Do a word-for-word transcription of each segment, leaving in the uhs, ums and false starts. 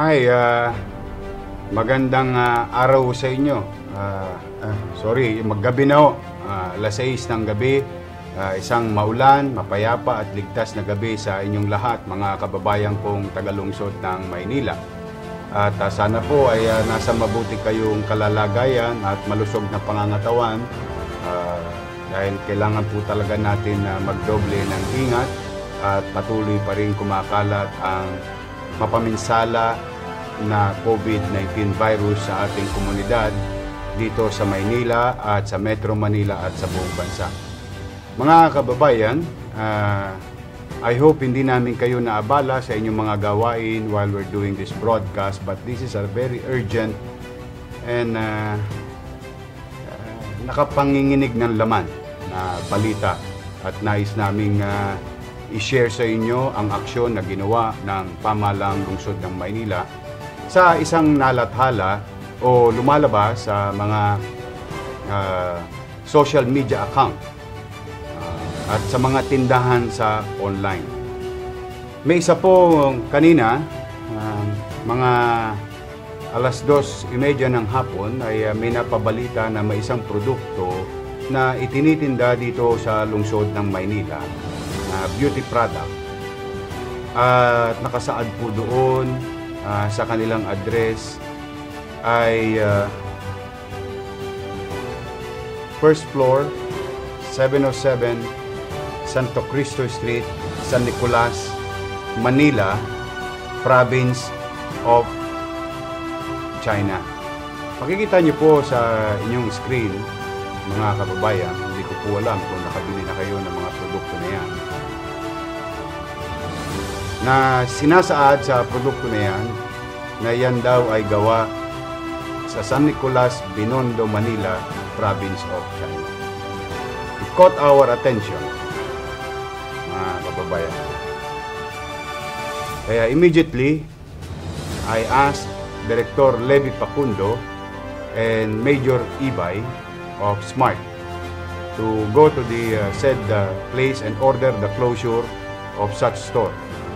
Hi, uh, magandang uh, araw sa inyo. Uh, uh, sorry, maggabi na ho. Uh, alas sais ng gabi. Uh, isang maulan, mapayapa at ligtas na gabi sa inyong lahat, mga kababayan kong tagalungsod ng Maynila. At uh, sana po ay uh, nasa mabuti kayong kalalagayan at malusog na pangangatawan. Uh, dahil kailangan po talaga natin uh, magdoble ng ingat at patuloy pa rin kumakalat ang mapaminsala na COVID nineteen virus sa ating komunidad dito sa Maynila at sa Metro Manila at sa buong bansa. Mga kababayan, uh, I hope hindi namin kayo naabala sa inyong mga gawain while we're doing this broadcast, but this is a very urgent and uh, uh, nakapanginginig ng laman na balita at nais naming uh, i-share sa inyo ang aksyon na ginawa ng pamahalaang lungsod ng Maynila sa isang nalathala o lumalabas sa mga uh, social media account uh, at sa mga tindahan sa online. May isa po kanina, uh, mga alas dos imedya ng hapon ay uh, may napabalita na may isang produkto na itinitinda dito sa lungsod ng Maynila, uh, beauty product. At uh, nakasaad po doon Uh, sa kanilang address ay uh, first floor, seven oh seven Santo Cristo Street, San Nicolas, Manila, Province of China. Makikita niyo po sa inyong screen, mga kababayan, hindi ko po alam kung nakabili na kayo ng mga produkto na yan, na sinasaad sa produkto na yan na yan daw ay gawa sa San Nicolas, Binondo, Manila, Province of China. It caught our attention, mga kababayan. Kaya immediately, I asked Director Levi Facundo and Major Ibay of SMART to go to the uh, said uh, place and order the closure of such store.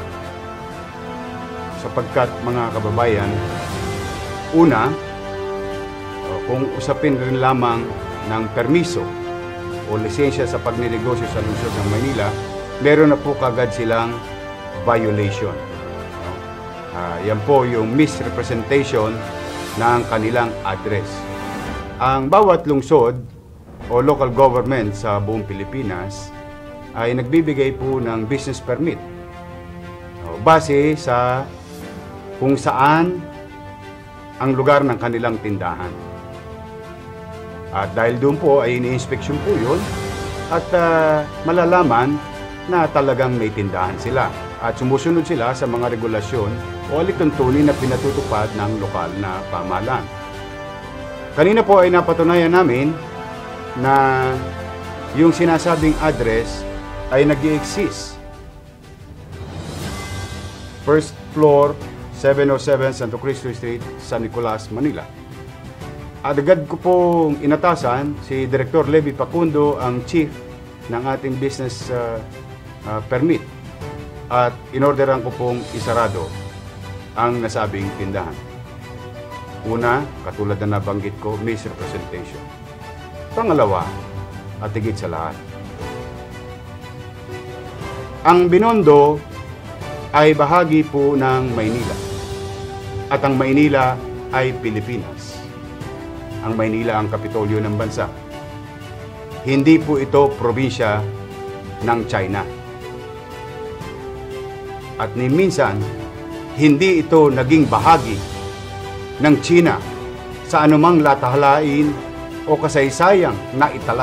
Sapagkat, mga kababayan, una, kung usapin rin lamang ng permiso o lisensya sa pagninegosyo sa lungsod ng Maynila, meron na po kagad silang violation. Uh, yan po yung misrepresentation ng kanilang address. Ang bawat lungsod o local government sa buong Pilipinas ay nagbibigay po ng business permit base sa kung saan ang lugar ng kanilang tindahan. At dahil doon po ay ini-inspection po yun at uh, malalaman na talagang may tindahan sila at sumusunod sila sa mga regulasyon o alituntunin na pinatutupad ng lokal na pamahalaan. Kanina po ay napatunayan namin na yung sinasabing address ay nag-i-exist. First floor, seven oh seven Santo Cristo Street, San Nicolas, Manila. At agad ko pong inatasan si Director Levi Facundo, ang chief ng ating business uh, uh, permit. At inorderan ko pong isarado ang nasabing tindahan. Una, katulad na nabanggit ko, misrepresentation. Pangalawa, at higit sa lahat, ang Binondo ay bahagi po ng Maynila. At ang Maynila ay Pilipinas. Ang Maynila ang kapitolyo ng bansa. Hindi po ito probinsya ng China. At ni minsan, hindi ito naging bahagi ng China sa anumang latahalain o kasaysayang naitala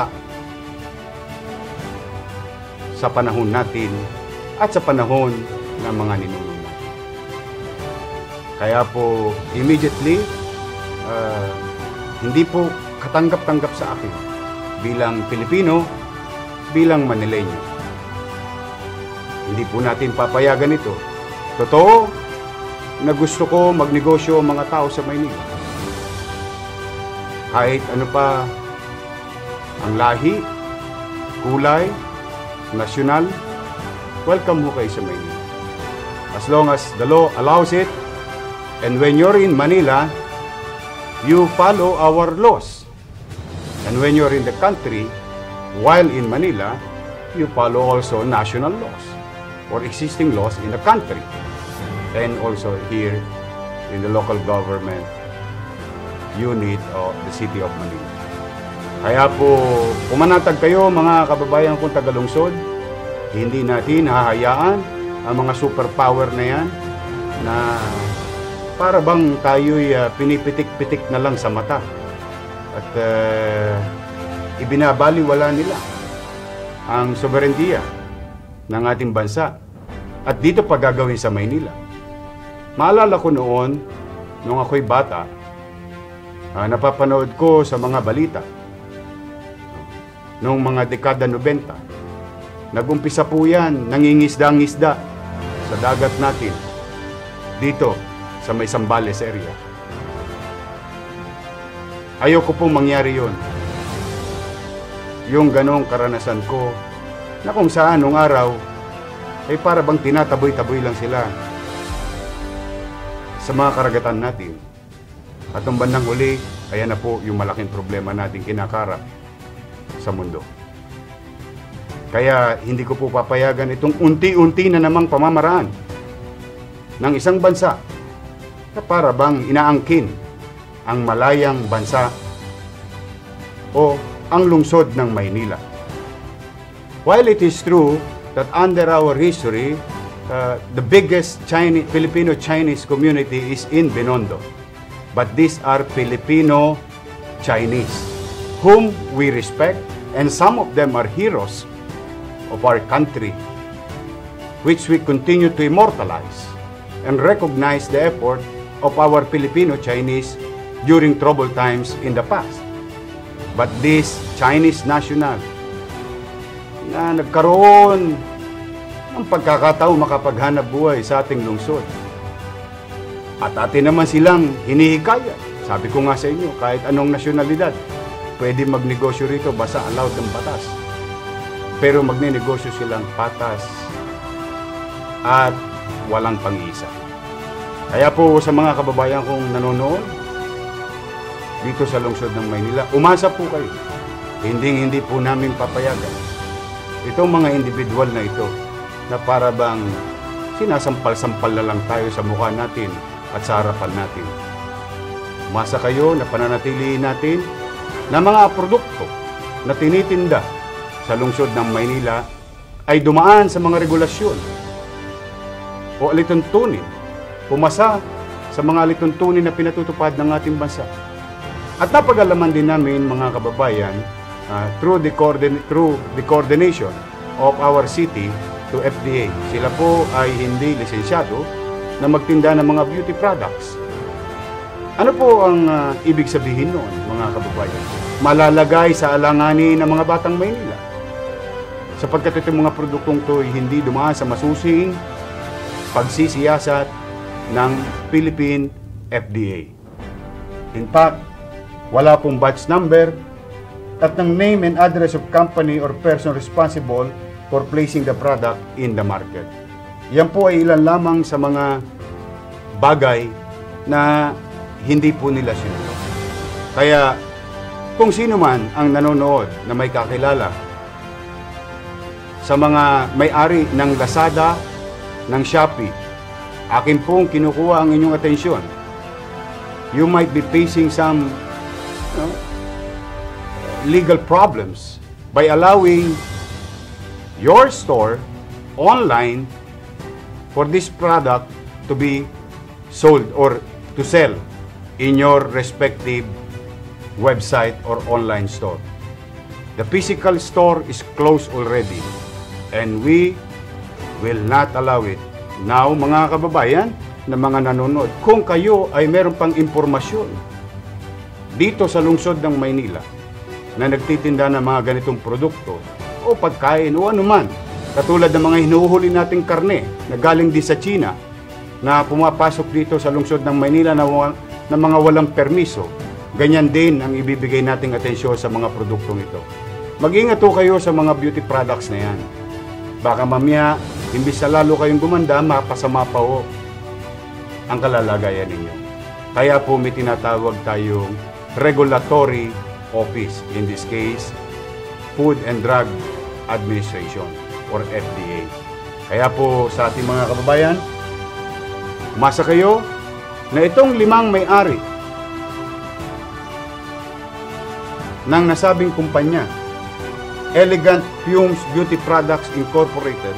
sa panahon natin at sa panahon ng mga ninuno. Kaya po, immediately, uh, hindi po katanggap-tanggap sa akin bilang Pilipino, bilang Manileño. Hindi po natin papayagan ito. Totoo na gusto ko magnegosyo ang mga tao sa Maynila. Kahit ano pa ang lahi, kulay, nasyonal, welcome mo kayo sa Maynila. As long as the law allows it, And when you're in Manila, you follow our laws. And when you're in the country, while in Manila, you follow also national laws or existing laws in the country. And also here in the local government unit of the City of Manila. Kaya po, pumanatag kayo mga kababayan kong tagalungsod, hindi natin hahayaan ang mga superpower na yan na para bang tayo'y uh, pinipitik-pitik na lang sa mata at uh, ibinabaliwala nila ang soberenya ng ating bansa. At dito pa gagawin sa Maynila. Maalala ko noon, nung ako'y bata, uh, napapanood ko sa mga balita, noong mga dekada nobenta, nag-umpisa po yan, nangingisda-ngisda sa dagat natin, dito, sa may Zambales area. Ayoko pong mangyari yun. Yung ganong karanasan ko, na kung saan nung araw, ay para bang tinataboy-taboy lang sila sa mga karagatan natin. At ang bandang huli, ayan na po yung malaking problema natin kinakarap sa mundo. Kaya hindi ko po papayagan itong unti-unti na namang pamamaraan ng isang bansa na para bang inaangkin ang malayang bansa o ang lungsod ng Maynila. While it is true that under our history, uh, the biggest Chinese, Filipino-Chinese community is in Binondo. But these are Filipino-Chinese, whom we respect, and some of them are heroes of our country, which we continue to immortalize and recognize the effort of our Filipino-Chinese during troubled times in the past. But this Chinese national na nagkaroon ng pagkakataon makapaghanap buhay sa ating lungsod, at atin naman silang hinihikayat. Sabi ko nga sa inyo, kahit anong nasyonalidad, pwede magnegosyo rito basta allowed ng batas. Pero magnenegosyo silang patas at walang pang-isa. Kaya po sa mga kababayan kong nanonood dito sa lungsod ng Maynila, umasa po kayo. Hindi-hindi po namin papayagan itong mga individual na ito na para bang sinasampal-sampal na lang tayo sa mukha natin at sa harapan natin. Umasa kayo na pananatilihin natin na mga produkto na tinitinda sa lungsod ng Maynila ay dumaan sa mga regulasyon o alituntunin, pumasa sa mga alituntunin na pinatutupad ng ating bansa. At napag-alaman din namin, mga kababayan, uh, through, the coordin- through the coordination of our city to F D A. Sila po ay hindi lisensyado na magtinda ng mga beauty products. Ano po ang uh, ibig sabihin noon, mga kababayan? Malalagay sa alanganin ng mga batang Maynila. Sapagkat itong mga produktong ito ay hindi dumaan sa masusing pagsisiyasat ng Philippine F D A. In fact, wala pong batch number at ng name and address of company or person responsible for placing the product in the market. Yan po ay ilan lamang sa mga bagay na hindi po nila sinunod. Kaya kung sino man ang nanonood na may kakilala sa mga may-ari ng Lazada, ng Shopee, akin pong kinukuha ang inyong atensyon. You might be facing some you know, legal problems by allowing your store online for this product to be sold or to sell in your respective website or online store. The physical store is closed already and we will not allow it. Now, mga kababayan na mga nanonood, kung kayo ay meron pang impormasyon dito sa lungsod ng Maynila na nagtitinda ng mga ganitong produkto o pagkain o anuman, katulad ng mga hinuhuli nating karne na galing din sa China na pumapasok dito sa lungsod ng Maynila na, na mga walang permiso, ganyan din ang ibibigay nating atensyon sa mga produktong ito. Mag-ingat po kayo sa mga beauty products na yan. Baka mamaya, imbis na lalo kayong gumanda, mapasama pa ho. ang kalalagayan ninyo. Kaya po may tinatawag tayong regulatory office, in this case, Food and Drug Administration or F D A. Kaya po sa ating mga kababayan, umasa kayo na itong limang may-ari ng nasabing kumpanya, Elegant Fumes Beauty Products Incorporated,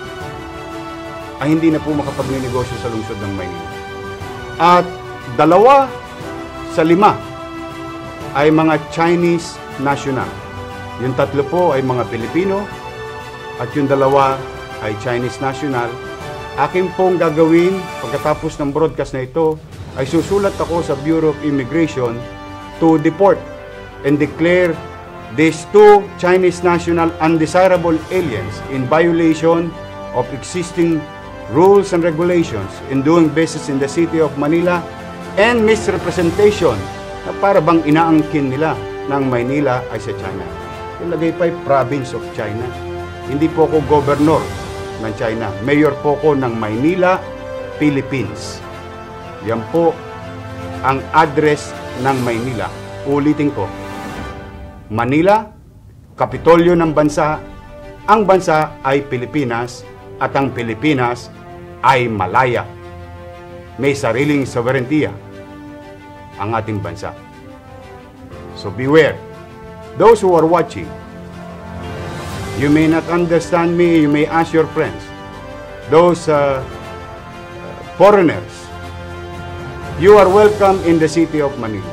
ay hindi na po makapagnegosyo sa lungsod ng Maynila. At dalawa sa lima ay mga Chinese national. Yung tatlo po ay mga Pilipino at yung dalawa ay Chinese national. Akin pong gagawin pagkatapos ng broadcast na ito ay susulat ako sa Bureau of Immigration to deport and declare these two Chinese national undesirable aliens in violation of existing rules and regulations in doing business in the city of Manila and misrepresentation na para bang inaangkin nila ng Maynila ay sa China. Ilagay pa ay province of China. Hindi po ako governor ng China. Mayor po ko ng Maynila, Philippines. Yan po ang address ng Maynila. Ulitin ko. Manila, kapitolyo ng bansa. Ang bansa ay Pilipinas at ang Pilipinas ay malaya. May sariling sovereignty ang ating bansa. So beware. Those who are watching, you may not understand me, you may ask your friends. Those uh, foreigners, you are welcome in the city of Manila.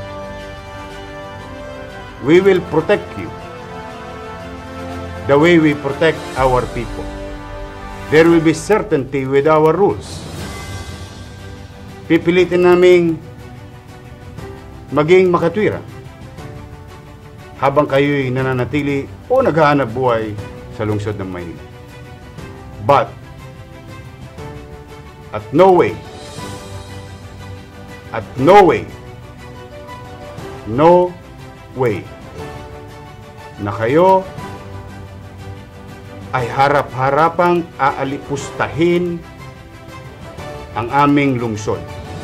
We will protect you the way we protect our people. There will be certainty with our rules. Pipilitin naming maging makatwira habang kayo'y nananatili o naghahanap buhay sa lungsod ng Maynila. But, at no way, at no way, no way, na kayo ay harap-harapang aalipustahin ang aming lungsod.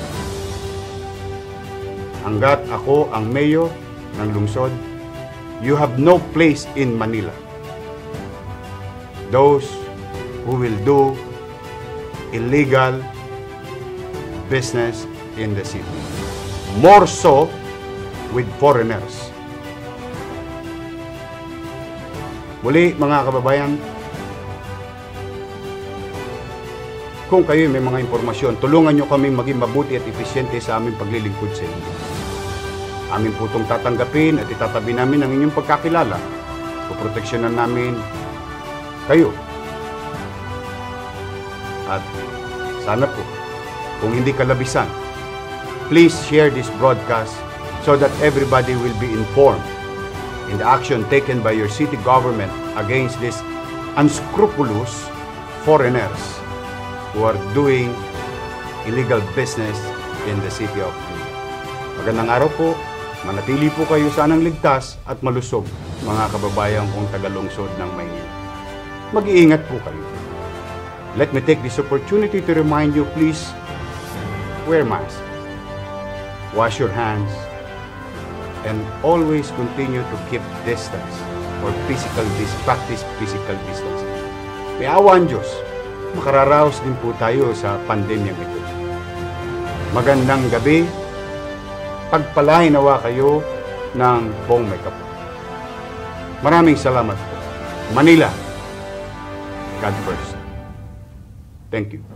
Hanggat ako ang mayor ng lungsod, you have no place in Manila. Those who will do illegal business in the city. More so with foreigners. Muli, mga kababayan, kung kayo may mga impormasyon, tulungan nyo kami maging mabuti at epesyente sa aming paglilingkod sa inyo. Amin po itong tatanggapin at itatabi namin ang inyong pagkakilala. Puproteksyonan namin kayo. At sana po, kung hindi kalabisan, please share this broadcast so that everybody will be informed in the action taken by your city government against these unscrupulous foreigners who are doing illegal business in the city of Manila. Magandang araw po, manatili po kayo sanang ligtas at malusog, mga kababayan kong tagalungsod ng Maynila. Mag-iingat po kayo. Let me take this opportunity to remind you, please wear mask, wash your hands, and always continue to keep distance or physical dis practice physical distancing. May awa ang Diyos, makararaos din po tayo sa pandemyang ito. Magandang gabi, pagpalain nawa kayo ng buong may kapal. Maraming salamat po. Manila, God first. Thank you.